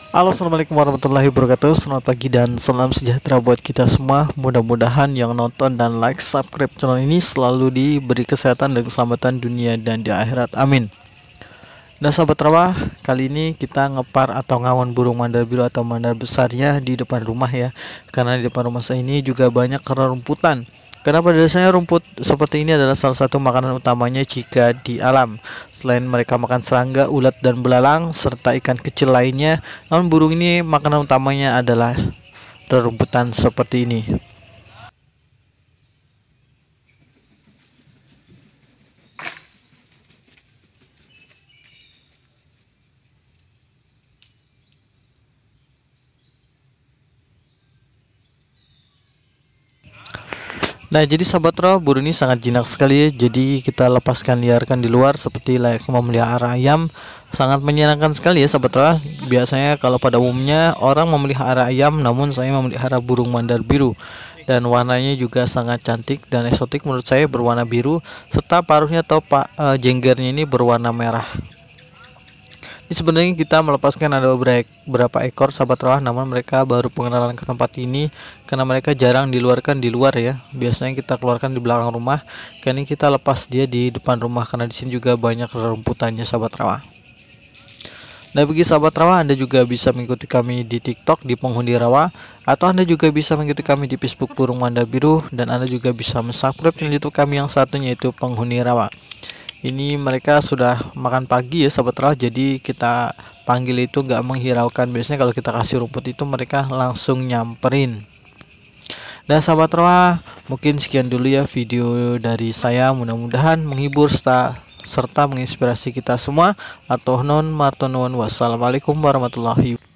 Halo, assalamualaikum warahmatullahi wabarakatuh. Selamat pagi dan salam sejahtera buat kita semua. Mudah-mudahan yang nonton dan like, subscribe channel ini selalu diberi kesehatan dan keselamatan dunia dan di akhirat. Amin. Nah, sahabat rawa, kali ini kita ngepar atau ngawon burung mandar biru atau mandar besarnya di depan rumah ya. Karena di depan rumah saya ini juga banyak rumputan. Karena pada dasarnya rumput seperti ini adalah salah satu makanan utamanya jika di alam. Selain mereka makan serangga, ulat, dan belalang serta ikan kecil lainnya, namun burung ini makanan utamanya adalah rerumputan seperti ini. Nah, jadi sahabat raw, burung ini sangat jinak sekali ya. Jadi kita lepaskan liarkan di luar seperti layaknya memelihara ayam. Sangat menyenangkan sekali ya sahabat raw. Biasanya kalau pada umumnya orang memelihara ayam, namun saya memelihara burung mandar biru. Dan warnanya juga sangat cantik dan eksotik menurut saya, berwarna biru serta paruhnya atau jenggernya ini berwarna merah. Ini sebenarnya kita melepaskan ada beberapa ekor sahabat rawa, namun mereka baru pengenalan ke tempat ini karena mereka jarang diluarkan di luar ya. Biasanya kita keluarkan di belakang rumah. Kali ini kita lepas dia di depan rumah karena di sini juga banyak rerumputannya sahabat rawa. Nah, bagi sahabat rawa, Anda juga bisa mengikuti kami di TikTok di Penghuni Rawa, atau Anda juga bisa mengikuti kami di Facebook Burung Mandar Biru, dan Anda juga bisa subscribe channel YouTube kami yang satunya yaitu Penghuni Rawa. Ini mereka sudah makan pagi ya sahabat rawa, jadi kita panggil itu nggak menghiraukan. Biasanya kalau kita kasih rumput itu mereka langsung nyamperin. Nah sahabat rawa, mungkin sekian dulu ya video dari saya, mudah-mudahan menghibur serta menginspirasi kita semua. Atur non martonuan, wassalamualaikum warahmatullahi wabarakatuh.